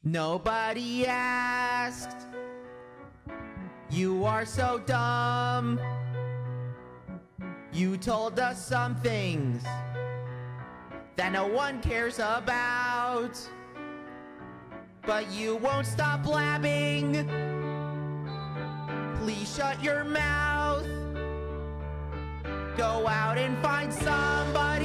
Nobody asked. You are so dumb. You told us some things that no one cares about, but you won't stop blabbing. Please shut your mouth. Go out and find somebody